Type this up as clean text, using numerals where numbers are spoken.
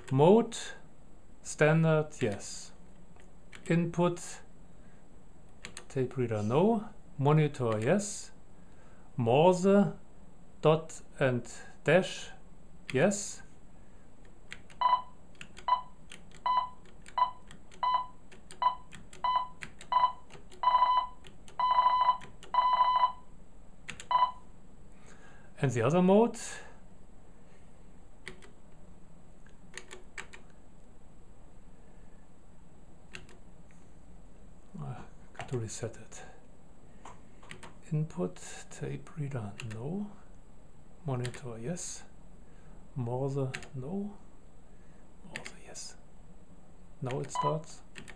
Mode, standard, yes. Input, tape reader, no. Monitor, yes. Morse, dot and dash, yes. And the other mode, got to reset it. Input, tape reader, no. Monitor, yes. Morse, no. Morse, yes. Now it starts.